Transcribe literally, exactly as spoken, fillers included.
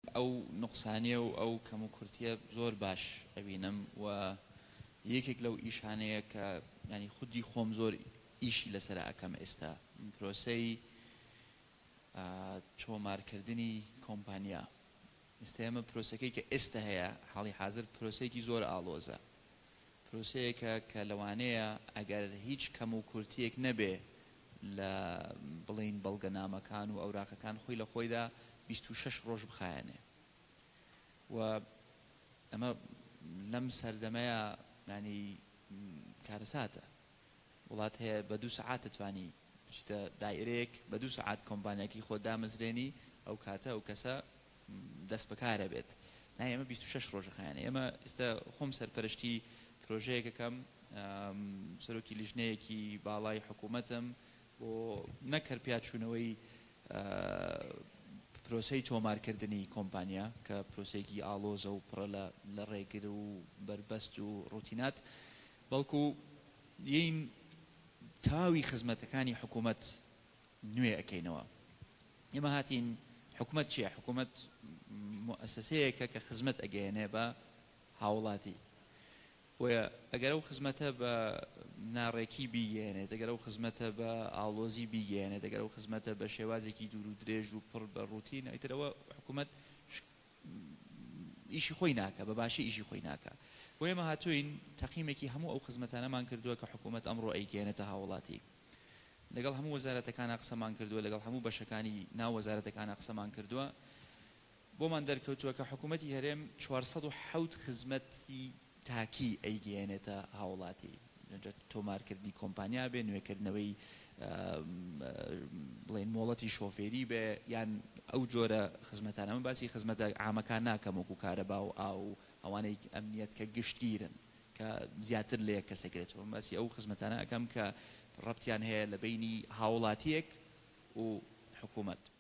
ئەو نقصانیە و ئەو کەم و کورتیە زۆر باش ئەبینم و یەکێک لەو ئیشانەیە کە ینی خودی خۆم زۆر ئیشی لەسەر ئەەکەم ئێستا پرۆسەی چۆمارکردنی کۆمپانیا. ئێستا ئێمە پرۆسەکەی کە ئێستا هەیە حاڵی حاضر پرۆسەیەکی زۆر ئاڵۆزە، پرۆسەیەکە کە لەوانەیە ئەگەر هیچ کەم و کورتیەک نەبێ لە بڵین بەڵگەنامەکان و ئەوراقەکان خۆی لە خۆیدا بیست و شەش ڕۆژ بخایەنێ و ئەمە لەم سەردەمەیە ینی کارەساتە. وڵات هەیە بە دوو سەعات دەتوانی بچیتە دایرەیەک بە دوو سەعات کۆمپانیاکی خۆ دامەزرێنی ئەو کاتە ئەو کەسە دەست بەکارە بێت. نای ئێمە بیست و شەش ڕۆژ خایەنێ. ئێمە ئێستا خۆم سەرپەرشتی پرۆژەیەکەکەم سەرۆکی لیژنەیەکی باڵای حکوومەتم بۆ نەکرد پیاچوونەوەی پرۆسەی تۆمارکردنی کۆمپانیا کە پرۆسێکی ئاڵۆزە و پڕە لە ڕێگر و بربەست و ڕوتینات، بەڵکو یین تاوی خزمەتەکانی حکوومەت نوێ ئەەکەینەوە. ئێمە هاتین حکوومەت چییە؟ حکوومەت مؤسسەیەکە کە خزمەت ئەگەیەنێ بە هاوڵاتی، بۆیە ئەگەر ئەو خزمەتە بە ناڕێکی بیگەێنێت، ئەگەر ئەو خزمەتە بە ئاڵۆزی بیگەێنێت، ئەگەر ئەو خزمەتە بە شێوازێکی دوور و درێژ و پڕ بە ڕوتین، ئەیترەوە حکوومەت ئیشی خۆی ناکە، بە باشی ئیشی خۆی ناکە. بۆ ئێمە هاتوین تەقییمێکی هەموو ئەو خزمەتانەمان کردووە کە حکوومەت ئەمڕۆ ئەیگەێنێتە هاوڵاتی. لەگەڵ هەموو وەزارەتەکانە قسەمان کردووە، لەگەڵ هەموو بەشەکانی ناو وەزارەتەکانە قسەمان کردووە، بۆمان دەرکەوتووە کە حکوومەتی هەرێم چوارسەد و حەوت خزمەتی تاکی ئەیگەێنێتە هاوڵاتی. تۆمارکردنی کۆمپانیا بێ، نوێکردنەوەی بڵێن مۆڵەتی شۆفێری بێ، یان ئەو جۆرە خزمەتانە. من باسی خزمەتە عامەکان ناکەم وەکو کارەبا و ئاو ئەوانەی ئەمنیەت کە گشتگیرن کە زیاتر لە یەک کەسێکرێتەوە. من باسی ئەو خزمەتانە ئەەکەم کە ڕەبتیان هەیە لە بینی هاوڵاتیەک و حکوومەت.